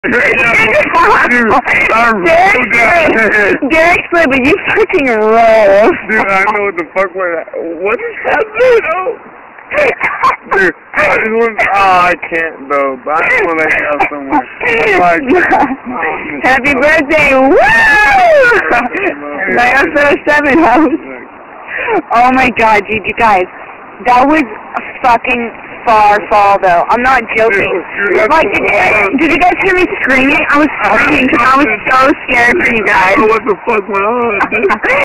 Derek slid, but you fucking roll. Dude, I know what the fuck was that. What is happening? Oh. Dude, I just want I can't though, but I just want to let you out somewhere. Like, happy birthday, woo! 907, house. Oh my god, dude, you guys, that was a fucking far fall though. I'm not joking. Like, did you guys hear me screaming? I was screaming because I was so scared for you guys. What the fuck went on?